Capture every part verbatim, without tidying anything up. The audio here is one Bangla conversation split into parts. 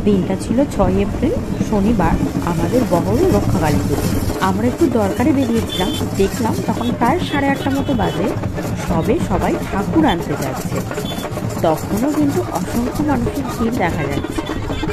দিনটা ছিল ছয় এপ্রিল শনিবার, আমাদের বহর রক্ষাকালী পুজো। আমরা একটু দরকারে বেরিয়েছিলাম, দেখলাম তখন প্রায় সাড়ে আটটা মতো বাজে, সবে সবাই ঠাকুর আনতে যাচ্ছে। তখনও কিন্তু অসংখ্য মানুষের ভিড় দেখা যাচ্ছে।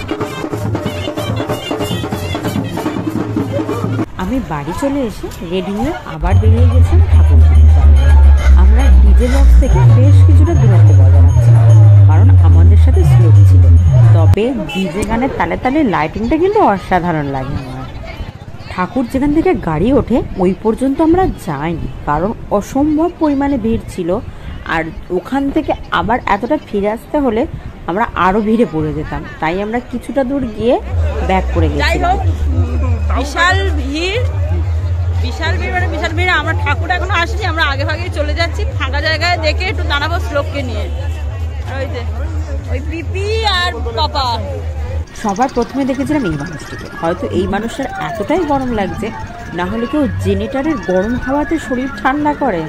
আমি বাড়ি চলে এসে রেডি হয়ে আবার বেরিয়ে গেছিলাম ঠাকুর কিনতে। আমরা ডিজে বক্স থেকে বেশ কিছুটা দূরত্ব বজায় রাখছিলাম, কারণ আমাদের সাথে স্লোপ ছিল। তবে ডিজে গানের তালে তালে লাইটিংটা কিন্তু অসাধারণ লাগে আমার। ঠাকুর যেখান থেকে গাড়ি ওঠে ওই পর্যন্ত আমরা যাইনি, কারণ অসম্ভব পরিমাণে ভিড় ছিল। আর ওখান থেকে আবার এতটা ফিরে আসতে হলে আমরা আরও ভিড়ে পড়ে যেতাম, তাই আমরা কিছুটা দূর গিয়ে ব্যাক করে গেছিলাম। বিশাল ভিড়, বিশাল ভিড় মানে বিশাল ভিড়। আমরা ঠাকুর এখনো আসেনি, আমরা আগে ভাগে চলে যাচ্ছি ফাঁকা জায়গায় দেখে একটু দাঁড়াবো শ্লোককে নিয়ে। ওই যে ওই পিপি আর পাপা। সবার প্রথমে দেখেছিলাম এই মানুষটিকে। হয়তো এই মানুষটার এতটাই গরম লাগছে, না হলে কেউ জেনারেটরের গরম হাওয়াতে শরীর ঠান্ডা করে।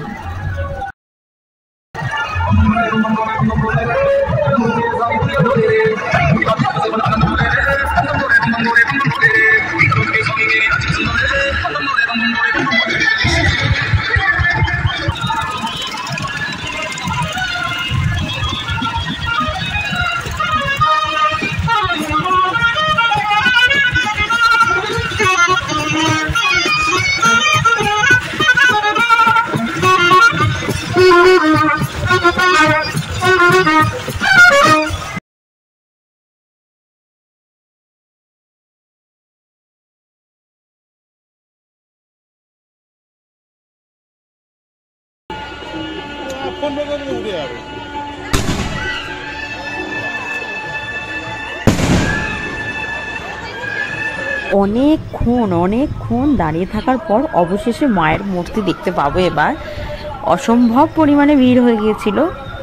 অনেকক্ষণ অনেকক্ষণ দাঁড়িয়ে থাকার পর অবশেষে মায়ের মূর্তি দেখতে পাবো এবার। অসম্ভব পরিমাণে ভিড় হয়ে গিয়েছিল।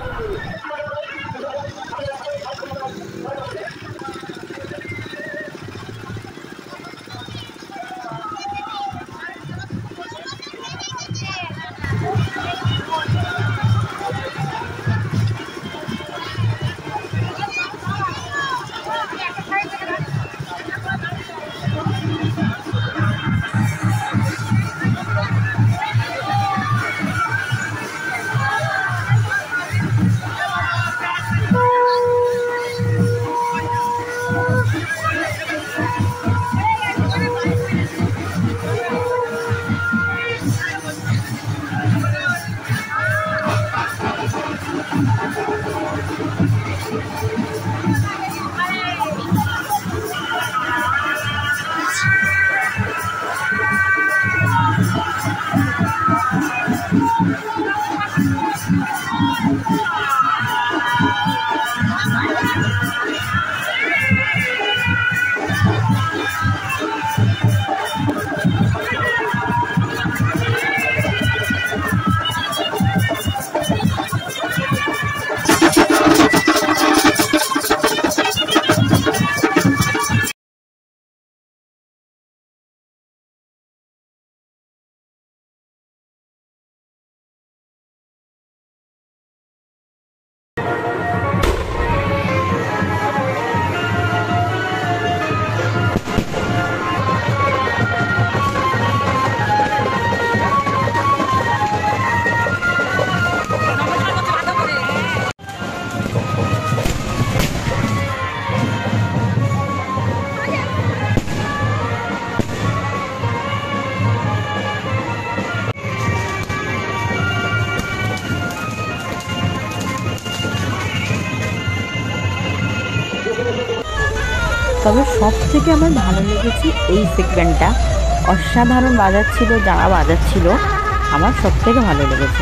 তবে সব থেকে আমার ভালো লেগেছে এই সেগমেন্টটা। অসাধারণ বাজাচ্ছিল যারা বাজাচ্ছিল, আমার সব থেকে ভালো লেগেছে।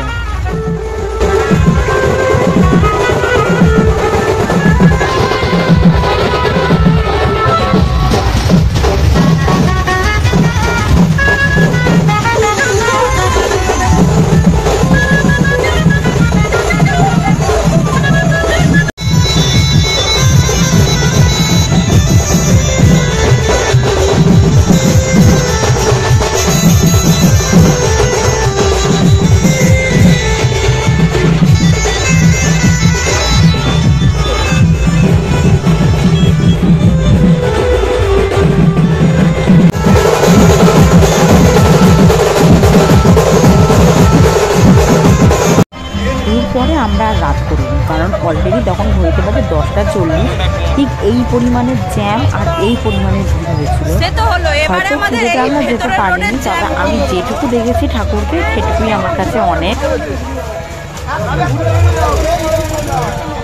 পরে আমরা আর রাত করিনি, কারণ অলরেডি তখন ঘড়িতে বাজে দশটা চল্লিশ। ঠিক এই পরিমাণে জ্যাম আর এই পরিমাণে ভিড় হয়েছিল। সে তো হলো, এবারে হয়তো আমাদের পুজোতে এই আমরা যেতে ভেতরের পারিনি, রোডের তবে জ্যাম আমি যেটুকু দেখেছি ঠাকুরকে সেটুকুই আমার কাছে অনেক।